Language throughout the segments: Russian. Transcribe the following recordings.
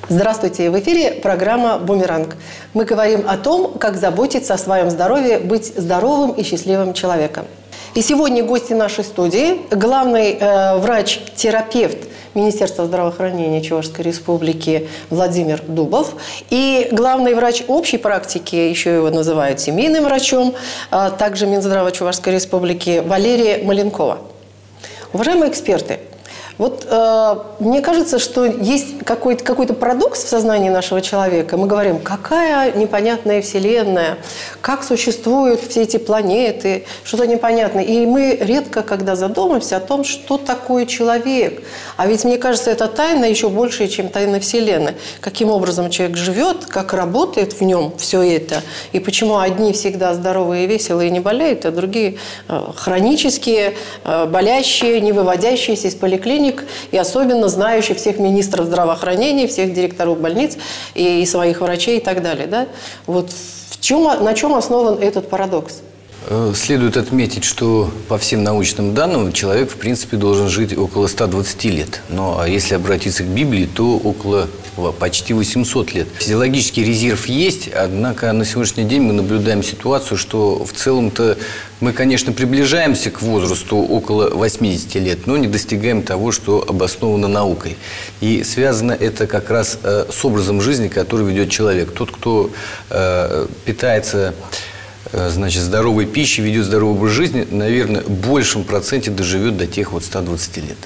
Здравствуйте! В эфире программа «Бумеранг». Мы говорим о том, как заботиться о своем здоровье, быть здоровым и счастливым человеком. И сегодня гости нашей студии – главный врач-терапевт Министерства здравоохранения Чувашской Республики Владимир Дубов и главный врач общей практики, еще его называют семейным врачом, также Минздрава Чувашской Республики Валерия Маленкова. Уважаемые эксперты, вот мне кажется, что есть какой-то парадокс в сознании нашего человека. Мы говорим, какая непонятная вселенная, как существуют все эти планеты, что-то непонятное. И мы редко, когда задумываемся о том, что такое человек. А ведь, мне кажется, это тайна еще больше, чем тайна вселенной. Каким образом человек живет, как работает в нем все это, и почему одни всегда здоровые и веселые и не болеют, а другие хронические, болящие, не выводящиеся из поликлиник, и особенно знающий всех министров здравоохранения, всех директоров больниц и своих врачей и так далее. Да? Вот на чем основан этот парадокс? Следует отметить, что по всем научным данным человек, в принципе, должен жить около 120 лет. Но если обратиться к Библии, то около почти 800 лет. Физиологический резерв есть, однако на сегодняшний день мы наблюдаем ситуацию, что в целом-то мы, конечно, приближаемся к возрасту около 80 лет, но не достигаем того, что обосновано наукой. И связано это как раз с образом жизни, который ведет человек. Тот, кто питается здоровой пищей, ведет здоровый образ жизни, наверное, в большем проценте доживет до тех 120 лет.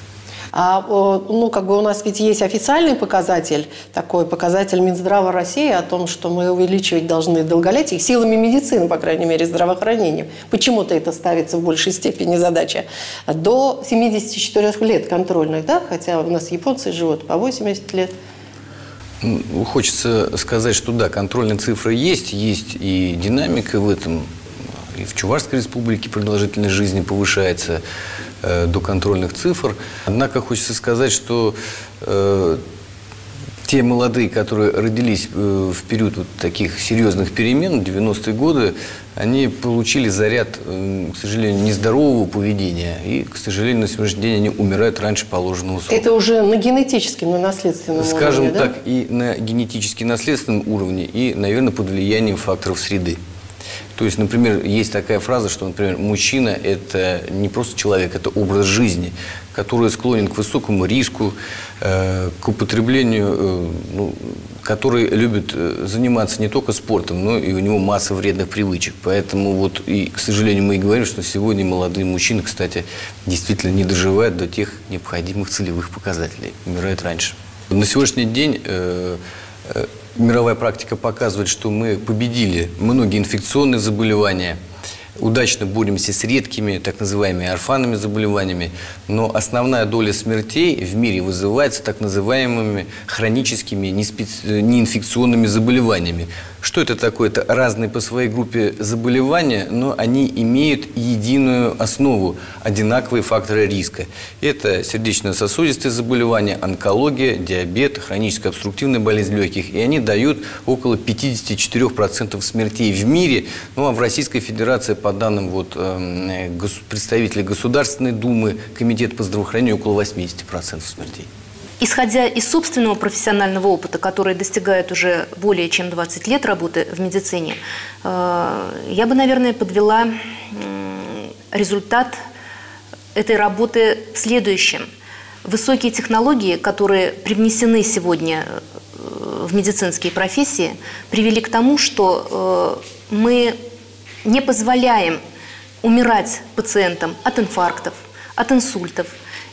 У нас ведь есть официальный показатель, такой показатель Минздрава России о том, что мы увеличивать должны долголетие силами медицины, по крайней мере, здравоохранением. Почему-то это ставится в большей степени задача. До 74 лет контрольных, да? Хотя у нас японцы живут по 80 лет. Хочется сказать, что да, контрольные цифры есть и динамика в этом. И в Чувашской Республике продолжительность жизни повышается до контрольных цифр. Однако хочется сказать, что те молодые, которые родились в период таких серьезных перемен, 90-е годы, они получили заряд, к сожалению, нездорового поведения. И, к сожалению, на сегодняшний день они умирают раньше положенного срока. Это уже на генетическом, на наследственном уровне, скажем да? так, и на генетически наследственном уровне, и, наверное, под влиянием факторов среды. То есть, например, есть такая фраза, что, например, мужчина – это не просто человек, это образ жизни, который склонен к высокому риску, к употреблению, который любит заниматься не только спортом, но и у него масса вредных привычек. Поэтому к сожалению, мы и говорим, что сегодня молодые мужчины, кстати, действительно не доживают до тех необходимых целевых показателей, умирают раньше. На сегодняшний день мировая практика показывает, что мы победили многие инфекционные заболевания, удачно боремся с редкими, так называемыми орфанными заболеваниями, но основная доля смертей в мире вызывается так называемыми хроническими неинфекционными заболеваниями. Что это такое? Это разные по своей группе заболевания, но они имеют единую основу, одинаковые факторы риска. Это сердечно-сосудистые заболевания, онкология, диабет, хроническая обструктивная болезнь легких. И они дают около 54% смертей в мире. Ну а в Российской Федерации, по данным представителей Государственной Думы, Комитета по здравоохранению, около 80% смертей. Исходя из собственного профессионального опыта, который достигает уже более чем 20 лет работы в медицине, я бы, наверное, подвела результат этой работы в следующем. Высокие технологии, которые привнесены сегодня в медицинские профессии, привели к тому, что мы не позволяем умирать пациентам от инфарктов, от инсультов.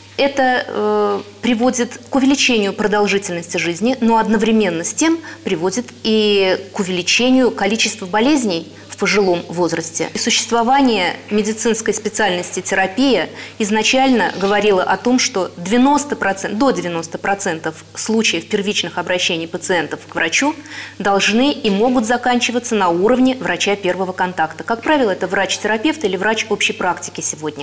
Это приводит к увеличению продолжительности жизни, но одновременно с тем приводит и к увеличению количества болезней в пожилом возрасте. И существование медицинской специальности терапия изначально говорило о том, что до 90% случаев первичных обращений пациентов к врачу должны и могут заканчиваться на уровне врача первого контакта. Как правило, это врач-терапевт или врач общей практики сегодня.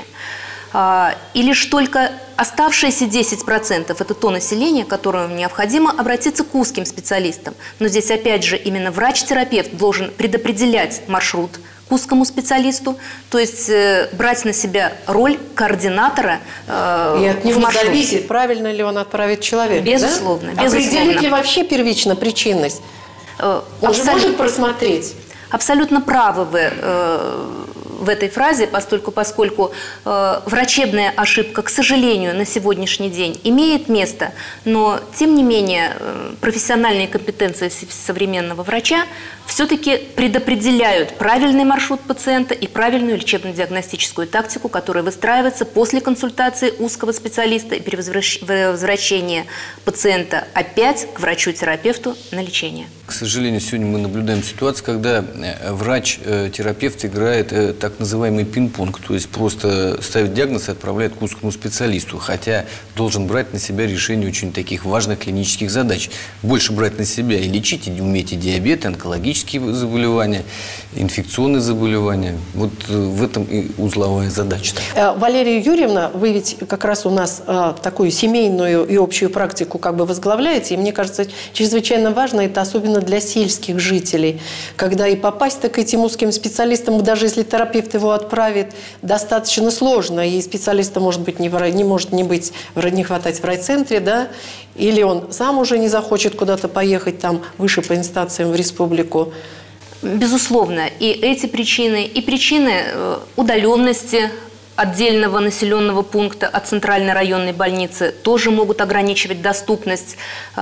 И лишь только оставшиеся 10% – это то население, которому необходимо обратиться к узким специалистам. Но здесь, опять же, именно врач-терапевт должен предопределять маршрут к узкому специалисту, то есть брать на себя роль координатора И от него зависит, правильно ли он отправит человека. Безусловно. Да? Определить ли вообще первично причинность? Он же может просмотреть. Абсолютно правы вы в этой фразе, поскольку врачебная ошибка, к сожалению, на сегодняшний день имеет место, но, тем не менее, профессиональные компетенции современного врача все-таки предопределяют правильный маршрут пациента и правильную лечебно-диагностическую тактику, которая выстраивается после консультации узкого специалиста и при возвращении пациента опять к врачу-терапевту на лечение. К сожалению, сегодня мы наблюдаем ситуацию, когда врач-терапевт играет так называемый пинг-понг, то есть просто ставит диагноз и отправляет к узкому специалисту, хотя должен брать на себя решение очень таких важных клинических задач. Больше брать на себя и лечить, и уметь и диабет, и онкологические заболевания, инфекционные заболевания. Вот в этом и узловая задача. Валерия Юрьевна, вы ведь как раз у нас такую семейную и общую практику как бы возглавляете, и мне кажется, чрезвычайно важно это особенно для сельских жителей, когда и попасть-то к этим узким специалистам, даже если терапевт его отправит, достаточно сложно, и специалиста может быть не хватать в райцентре, да, или он сам уже не захочет куда-то поехать там выше по инстанциям в республику. Безусловно, и эти причины, и причины удаленности отдельного населенного пункта от центральной районной больницы тоже могут ограничивать доступность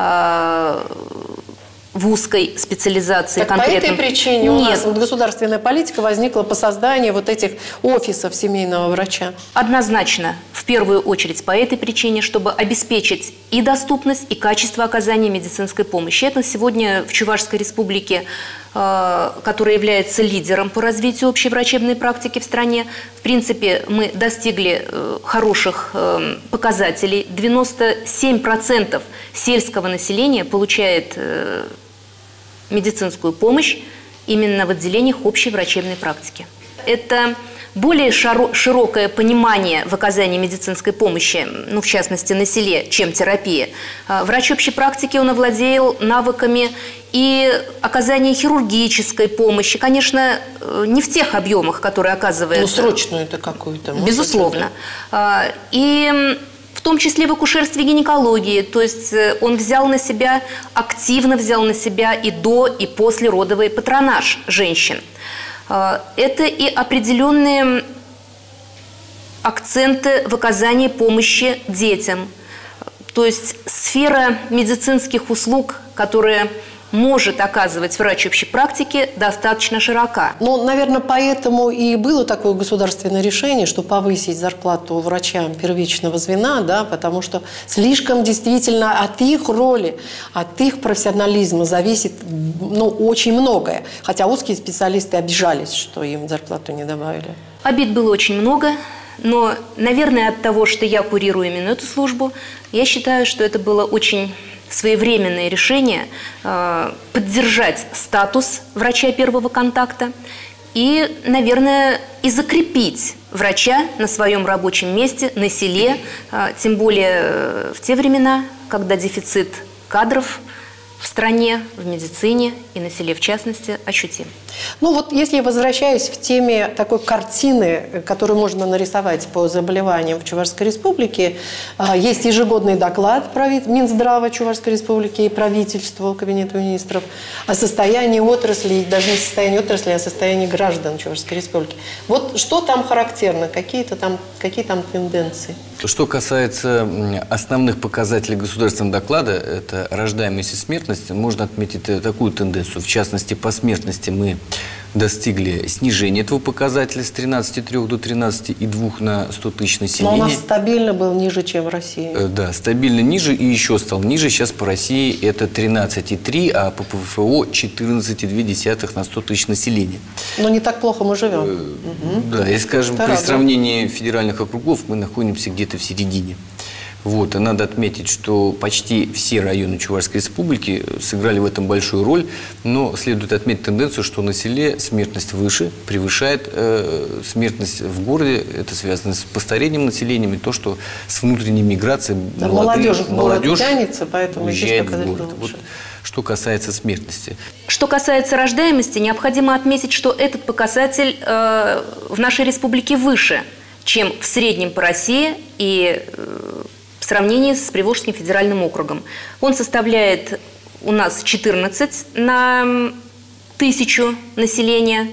в узкой специализации так конкретно. По этой причине у нас государственная политика возникла по созданию вот этих офисов семейного врача? Однозначно, в первую очередь по этой причине, чтобы обеспечить и доступность, и качество оказания медицинской помощи. Это сегодня в Чувашской республике, которая является лидером по развитию общей врачебной практики в стране. В принципе, мы достигли хороших показателей. 97% сельского населения получает медицинскую помощь именно в отделениях общей врачебной практики. Это более широкое понимание в оказании медицинской помощи, ну, в частности, на селе, чем терапия. Врач общей практики, он овладел навыками и оказания хирургической помощи. Конечно, не в тех объемах, которые оказывает... Ну, срочную-то какую-то. Безусловно. И в том числе в акушерстве и гинекологии. То есть он активно взял на себя и до, и послеродовый патронаж женщин. Это и определенные акценты в оказании помощи детям. То есть сфера медицинских услуг, которая может оказывать врач общей практики, достаточно широка. Ну, наверное, поэтому и было такое государственное решение, что повысить зарплату врачам первичного звена, да, потому что слишком действительно от их роли, от их профессионализма зависит, ну, очень многое. Хотя узкие специалисты обижались, что им зарплату не добавили. Обид было очень много, но, наверное, от того, что я курирую именно эту службу, я считаю, что это было очень своевременное решение поддержать статус врача первого контакта и, наверное, и закрепить врача на своем рабочем месте, на селе, тем более в те времена, когда дефицит кадров в стране, в медицине и на селе в частности ощутим. Ну вот если возвращаясь в теме такой картины, которую можно нарисовать по заболеваниям в Чувашской республике, есть ежегодный доклад Минздрава Чувашской республики и правительству, Кабинету министров о состоянии отрасли, даже не состоянии отрасли, а состоянии граждан Чувашской республики. Вот что там характерно, какие там тенденции? Что касается основных показателей государственного доклада, это рождаемость и смертность, можно отметить такую тенденцию. В частности, по смертности мы достигли снижения этого показателя с 13,3 до 13,2 на 100 тысяч населения. Но у нас стабильно был ниже, чем в России. Да, стабильно ниже и еще стал ниже. Сейчас по России это 13,3, а по ПФО 14,2 на 100 тысяч населения. Но не так плохо мы живем. Да, и, скажем, при сравнении федеральных округов мы находимся где-то в середине. Вот, и надо отметить, что почти все районы Чувашской республики сыграли в этом большую роль, но следует отметить тенденцию, что на селе смертность выше, превышает смертность в городе. Это связано с постарением населения и то, что с внутренней миграцией молодежь тянется, поэтому уезжает в город. Вот что касается смертности. Что касается рождаемости, необходимо отметить, что этот показатель в нашей республике выше, чем в среднем по России и в сравнении с Приволжским федеральным округом. Он составляет у нас 14 на 1000 населения,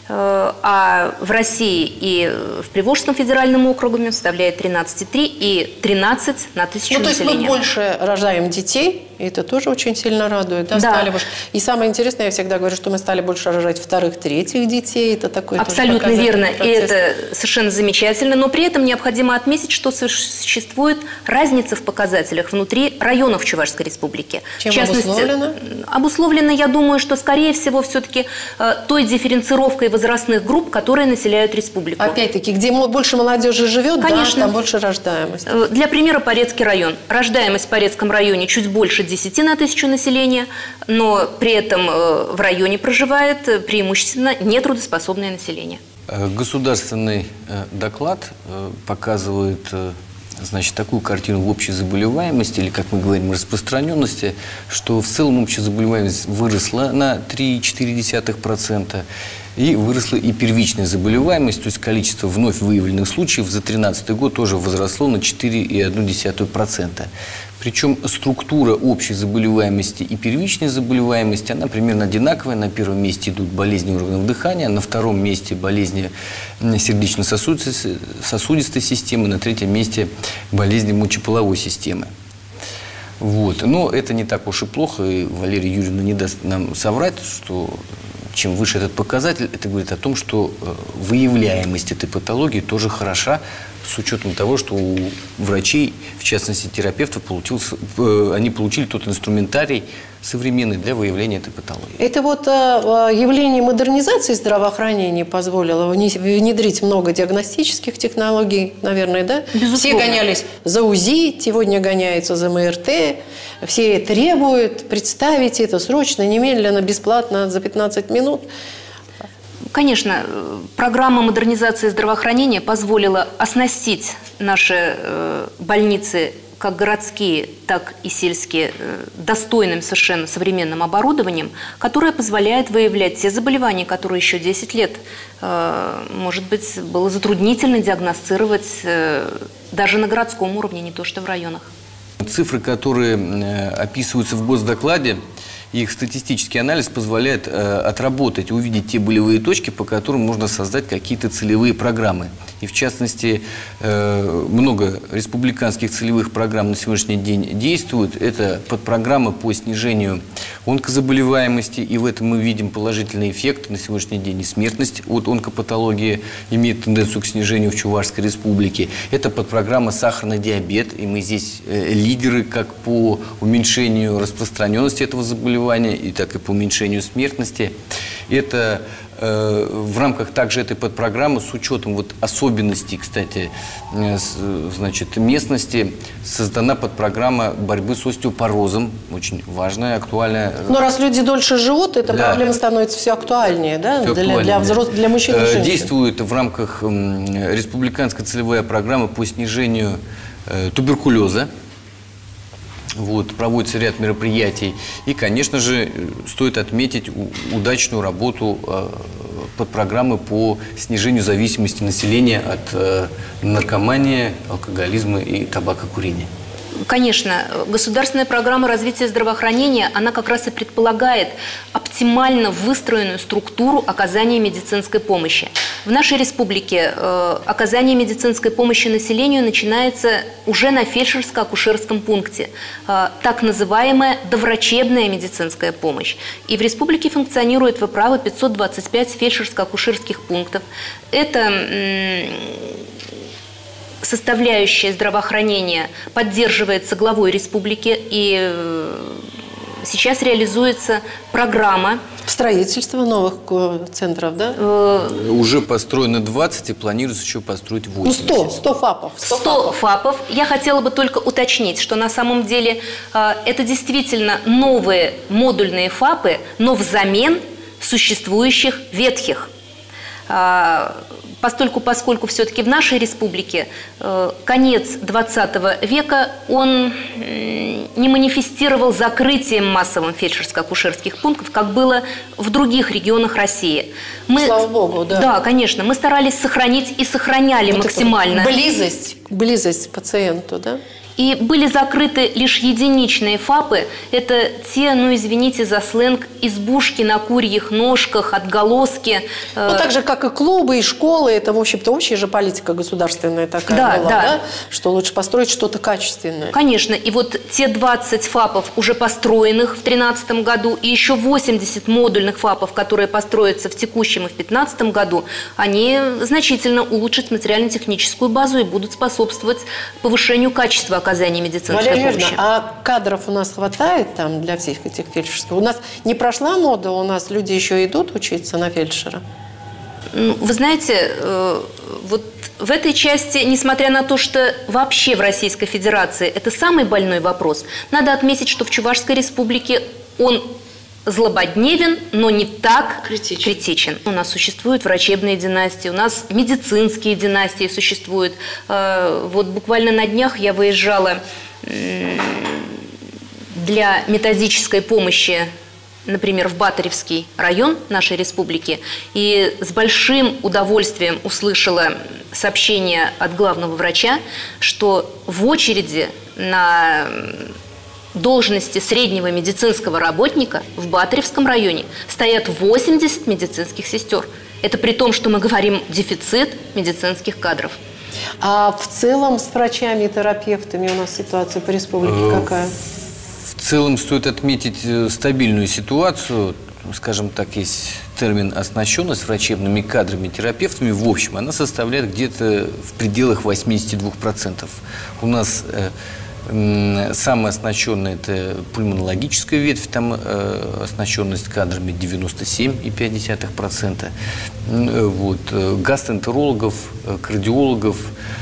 а в России и в Приволжском федеральном округе составляет 13,3 и 13 на 1000 населения. То есть мы больше рожаем детей, и это тоже очень сильно радует. Да? Да. Стали больше. И самое интересное, я всегда говорю, что мы стали больше рожать вторых, третьих детей. Это такой абсолютно верно, и это совершенно замечательно. Но при этом необходимо отметить, что существует разница в показателях внутри районов Чувашской республики. Чем в частности, обусловлено? Обусловлено, я думаю, что, скорее всего, все-таки той дифференцировкой возрастных групп, которые населяют республику. Опять-таки, где больше молодежи живет, конечно, да, там больше рождаемость. Для примера Порецкий район. Рождаемость в Порецком районе чуть больше 10 на 1000 населения, но при этом в районе проживает преимущественно нетрудоспособное население. Государственный доклад показывает, значит, такую картину в общей заболеваемости, или, как мы говорим, распространенности, что в целом общая заболеваемость выросла на 3,4%, и выросла и первичная заболеваемость, то есть количество вновь выявленных случаев за 2013 год тоже возросло на 4,1%. Причем структура общей заболеваемости и первичной заболеваемости, она примерно одинаковая. На первом месте идут болезни органов дыхания, на втором месте болезни сердечно-сосудистой системы, на третьем месте болезни мочеполовой системы. Вот. Но это не так уж и плохо, и Валерия Юрьевна не даст нам соврать, что чем выше этот показатель, это говорит о том, что выявляемость этой патологии тоже хороша, с учетом того, что у врачей, в частности терапевтов, они получили тот инструментарий современный для выявления этой патологии. Это вот явление модернизации здравоохранения позволило внедрить много диагностических технологий, наверное, да? Безусловно. Все гонялись за УЗИ, сегодня гоняются за МРТ, все требуют представить это срочно, немедленно, бесплатно, за 15 минут. Конечно, программа модернизации здравоохранения позволила оснастить наши больницы, как городские, так и сельские, достойным совершенно современным оборудованием, которое позволяет выявлять те заболевания, которые еще 10 лет, может быть, было затруднительно диагностировать даже на городском уровне, не то что в районах. Цифры, которые описываются в госдокладе, их статистический анализ позволяет отработать, увидеть те болевые точки, по которым можно создать какие-то целевые программы. И в частности, много республиканских целевых программ на сегодняшний день действуют. Это подпрограммы по снижению онкозаболеваемости, и в этом мы видим положительный эффект. На сегодняшний день и смертность от онкопатологии имеет тенденцию к снижению в Чувашской республике. Это подпрограмма «Сахарный диабет», и мы здесь лидеры как по уменьшению распространенности этого заболевания, и так и по уменьшению смертности. Это в рамках также этой подпрограммы, с учетом вот особенностей, кстати, значит, местности, создана подпрограмма борьбы с остеопорозом, очень важная, актуальная. Но раз люди дольше живут, эта проблема становится все актуальнее, да? Для мужчин и женщин. Действует в рамках республиканской целевой программы по снижению туберкулеза. Вот, проводится ряд мероприятий. И, конечно же, стоит отметить удачную работу подпрограммы по снижению зависимости населения от наркомании, алкоголизма и табакокурения. Конечно, государственная программа развития здравоохранения, она как раз и предполагает оптимально выстроенную структуру оказания медицинской помощи. В нашей республике оказание медицинской помощи населению начинается уже на фельдшерско-акушерском пункте, так называемая доврачебная медицинская помощь. И в республике функционирует, вы правы, 525 фельдшерско-акушерских пунктов. Это составляющая здравоохранения поддерживается главой республики, и сейчас реализуется программа строительства новых центров, да? Уже построено 20 и планируется еще построить 80. Ну, 100 ФАПов. 100 ФАПов. Я хотела бы только уточнить, что на самом деле это действительно новые модульные ФАПы, но взамен существующих ветхих. поскольку все-таки в нашей республике конец 20 века, он не манифестировал закрытием массовым фельдшерско-акушерских пунктов, как было в других регионах России. Слава Богу, да. Да, конечно. Мы старались сохранить и сохраняли вот максимально. Близость к пациенту, да? И были закрыты лишь единичные ФАПы. Это те, ну извините за сленг, избушки на курьих ножках, отголоски. Ну, так же, как и клубы, и школы. Это, в общем-то, общая же политика государственная такая была, да? Что лучше построить что-то качественное. Конечно. И вот те 20 ФАПов, уже построенных в 2013 году, и еще 80 модульных ФАПов, которые построятся в текущем и в 2015 году, они значительно улучшат материально-техническую базу и будут способствовать повышению качества оказания медицинской помощи. А кадров у нас хватает там для всех этих фельдшерских? У нас не прошла мода, у нас люди еще идут учиться на фельдшера? Вы знаете, вот в этой части, несмотря на то, что вообще в Российской Федерации это самый больной вопрос, надо отметить, что в Чувашской Республике он злободневен, но не так критичен. У нас существуют врачебные династии, у нас медицинские династии существуют. Вот буквально на днях я выезжала для методической помощи, например, в Батаревский район нашей республики, и с большим удовольствием услышала сообщение от главного врача, что в очереди на должности среднего медицинского работника в Батаревском районе стоят 80 медицинских сестер. Это при том, что мы говорим дефицит медицинских кадров. А в целом с врачами и терапевтами у нас ситуация по республике какая? В целом стоит отметить стабильную ситуацию. Скажем так, есть термин «оснащенность» врачебными кадрами, терапевтами. В общем, она составляет где-то в пределах 82%. У нас самая оснащенная – это пульмонологическая ветвь, там оснащенность кадрами 97,5%. Вот. Гастроэнтерологов, кардиологов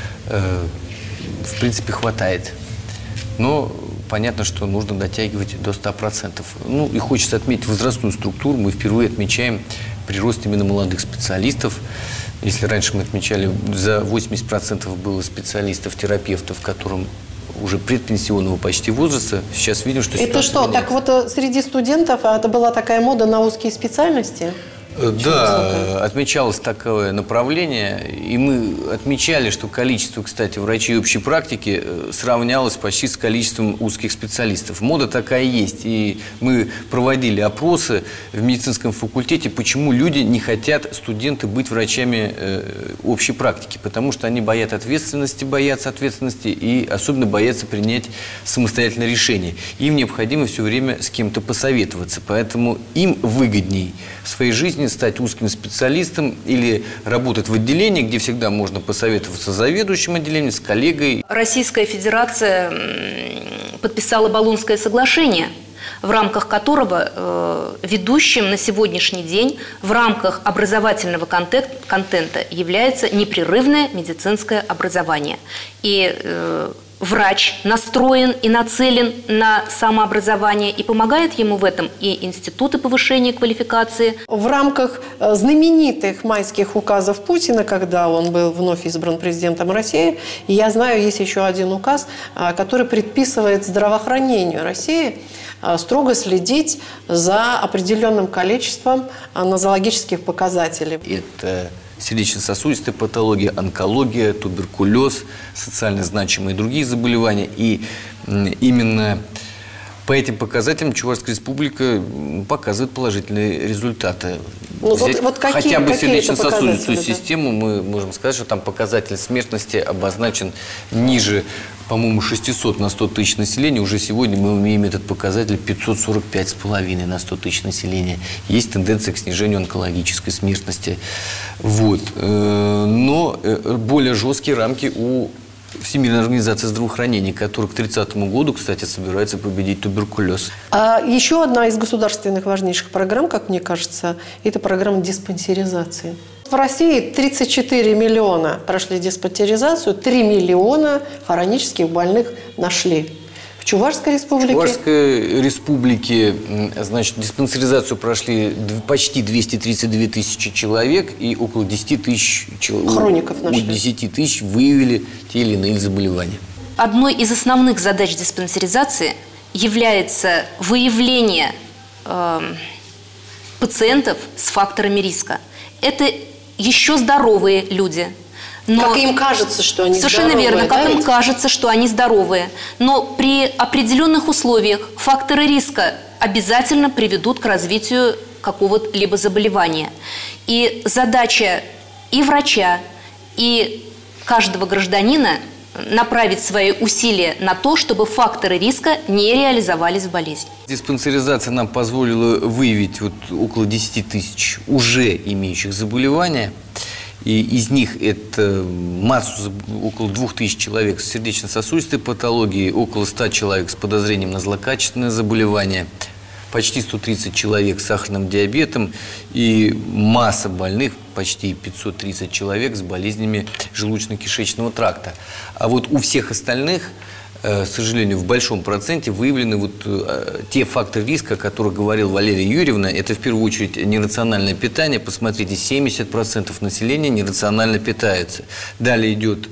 в принципе хватает. Но понятно, что нужно дотягивать до 100%. Ну и хочется отметить возрастную структуру. Мы впервые отмечаем прирост именно молодых специалистов. Если раньше мы отмечали, за 80% было специалистов, терапевтов, которым уже предпенсионного почти возраста, сейчас видим, что ситуация Это что, меняется. так вот среди студентов это была такая мода на узкие специальности? Да, отмечалось такое направление, и мы отмечали, что количество, кстати, врачей общей практики сравнялось почти с количеством узких специалистов. Мода такая есть, и мы проводили опросы в медицинском факультете, почему люди не хотят, студенты, быть врачами общей практики, потому что они боятся ответственности и особенно боятся принять самостоятельное решение. Им необходимо все время с кем-то посоветоваться, поэтому им выгодней в своей жизни стать узким специалистом или работать в отделении, где всегда можно посоветоваться с заведующим отделением, с коллегой. Российская Федерация подписала Болонское соглашение, в рамках которого ведущим на сегодняшний день в рамках образовательного контента является непрерывное медицинское образование. И врач настроен и нацелен на самообразование, и помогает ему в этом и институты повышения квалификации. В рамках знаменитых майских указов Путина, когда он был вновь избран президентом России, я знаю, есть еще один указ, который предписывает здравоохранению России строго следить за определенным количеством нозологических показателей. Это сердечно-сосудистая патология, онкология, туберкулез, социально значимые другие заболевания. И именно по этим показателям Чувашская республика показывает положительные результаты. Хотя бы сердечно-сосудистую систему мы можем сказать, что там показатель смертности обозначен ниже, по-моему, 600 на 100 тысяч населения. Уже сегодня мы имеем этот показатель 545,5 на 100 тысяч населения. Есть тенденция к снижению онкологической смертности. Вот. Но более жесткие рамки у Всемирной организации здравоохранения, которая к 30 году, кстати, собирается победить туберкулез. А еще одна из государственных важнейших программ, как мне кажется, это программа диспансеризации. В России 34 миллиона прошли диспансеризацию, 3 миллиона хронических больных нашли. В Чувашской республике? В Чувашской республике, значит, диспансеризацию прошли почти 232 тысячи человек, и около 10 тысяч хроников нашли. 10 тысяч выявили те или иные заболевания. Одной из основных задач диспансеризации является выявление пациентов с факторами риска. Это еще здоровые люди. Но как им кажется, что они совершенно здоровые. Совершенно верно, как да, им кажется, что они здоровые. Но при определенных условиях факторы риска обязательно приведут к развитию какого-либо заболевания. И задача и врача, и каждого гражданина направить свои усилия на то, чтобы факторы риска не реализовались в болезни. Диспансеризация нам позволила выявить около 10 тысяч уже имеющих заболевания. И из них это массу, около 2000 человек с сердечно-сосудистой патологией, около 100 человек с подозрением на злокачественное заболевание, почти 130 человек с сахарным диабетом и масса больных, почти 530 человек с болезнями желудочно-кишечного тракта. А вот у всех остальных, к сожалению, в большом проценте выявлены те факторы риска, о которых говорила Валерия Юрьевна. Это в первую очередь нерациональное питание. Посмотрите, 70% населения нерационально питается. Далее идет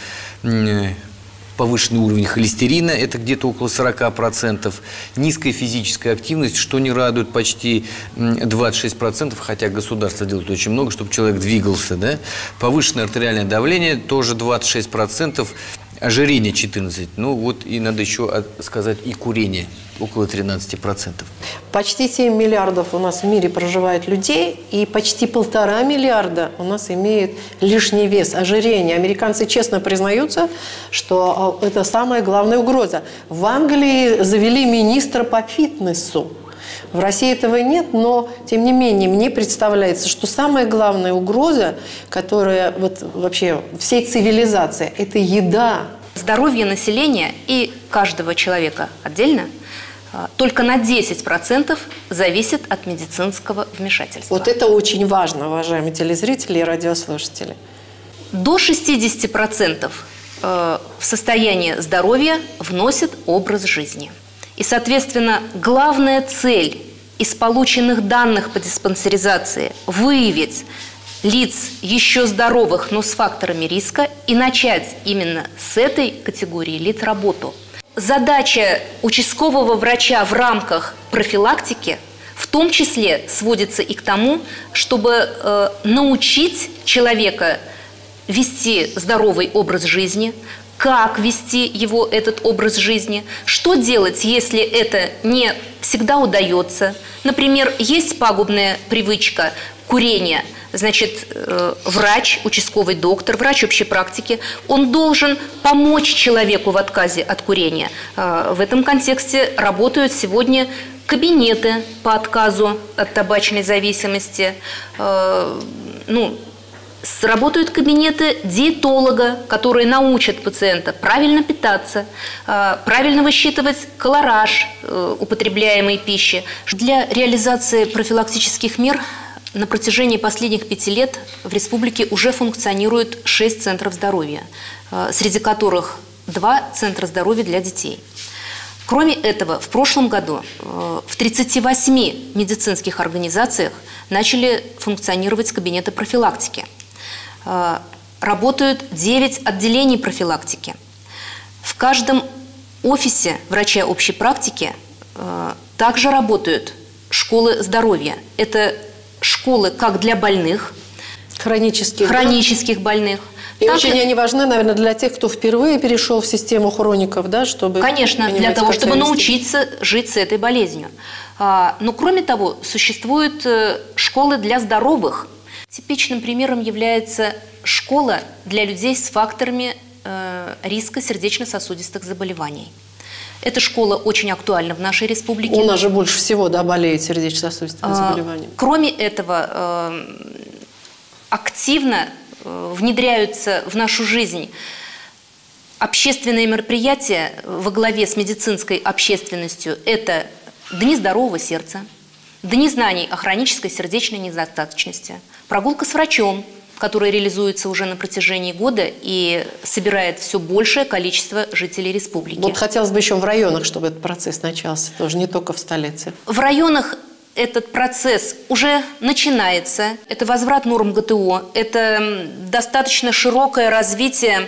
повышенный уровень холестерина, это где-то около 40%. Низкая физическая активность, что не радует, почти 26%, хотя государство делает очень много, чтобы человек двигался. Да? Повышенное артериальное давление, тоже 26%. Ожирение 14%. Ну вот и надо еще сказать и курение, около 13%. Почти 7 миллиардов у нас в мире проживает людей, и почти 1,5 миллиарда у нас имеют лишний вес, ожирение. Американцы честно признаются, что это самая главная угроза. В Англии завели министра по фитнесу. В России этого нет, но, тем не менее, мне представляется, что самая главная угроза, которая вообще всей цивилизации, это еда. Здоровье населения и каждого человека отдельно только на 10% зависит от медицинского вмешательства. Вот это очень важно, уважаемые телезрители и радиослушатели. До 60% в состояние здоровья вносит образ жизни. И, соответственно, главная цель из полученных данных по диспансеризации – выявить лиц еще здоровых, но с факторами риска, и начать именно с этой категории лиц работу. Задача участкового врача в рамках профилактики в том числе сводится и к тому, чтобы научить человека вести здоровый образ жизни, как вести его этот образ жизни, что делать, если это не всегда удается. Например, есть пагубная привычка курения, значит, врач, участковый доктор, врач общей практики, он должен помочь человеку в отказе от курения. В этом контексте работают сегодня кабинеты по отказу от табачной зависимости, работают кабинеты диетолога, которые научат пациента правильно питаться, правильно высчитывать калораж употребляемой пищи. Для реализации профилактических мер на протяжении последних 5 лет в республике уже функционирует 6 центров здоровья, среди которых 2 центра здоровья для детей. Кроме этого, в прошлом году в 38 медицинских организациях начали функционировать кабинеты профилактики. Работают 9 отделений профилактики. В каждом офисе врача общей практики также работают школы здоровья. Это школы как для больных, хронических больных. И очень они важны, наверное, для тех, кто впервые перешел в систему хроников, да, чтобы... Конечно, для того, чтобы научиться жить с этой болезнью. Но кроме того, существуют школы для здоровых. Типичным примером является школа для людей с факторами риска сердечно-сосудистых заболеваний. Эта школа очень актуальна в нашей республике. У нас же больше всего болеет сердечно-сосудистыми заболеваниями. Кроме этого, активно внедряются в нашу жизнь общественные мероприятия во главе с медицинской общественностью. Это Дни здорового сердца, Дни знаний о хронической сердечной недостаточности, прогулка с врачом, который реализуется уже на протяжении года и собирает все большее количество жителей республики. Вот хотелось бы еще в районах, чтобы этот процесс начался, тоже не только в столице. В районах этот процесс уже начинается. Это возврат норм ГТО, это достаточно широкое развитие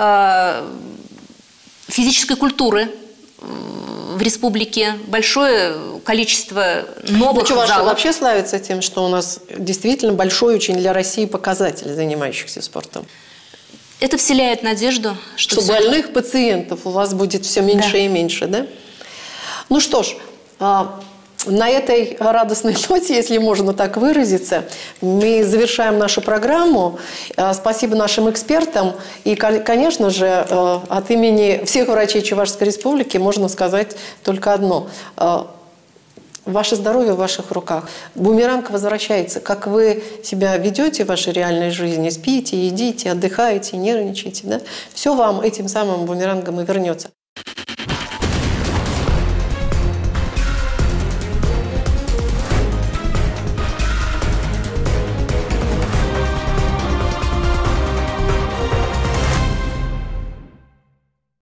физической культуры в республике, большое количество новых Чувашия залов. вообще славится тем, что у нас действительно большой очень для России показатель занимающихся спортом. Это вселяет надежду, что больных пациентов у вас будет все меньше и меньше, да? Ну что ж, на этой радостной ноте, если можно так выразиться, мы завершаем нашу программу. Спасибо нашим экспертам. И, конечно же, от имени всех врачей Чувашской Республики можно сказать только одно. Ваше здоровье в ваших руках. Бумеранг возвращается. Как вы себя ведете в вашей реальной жизни, спите, едите, отдыхаете, нервничаете, да? Все вам этим самым бумерангом и вернется.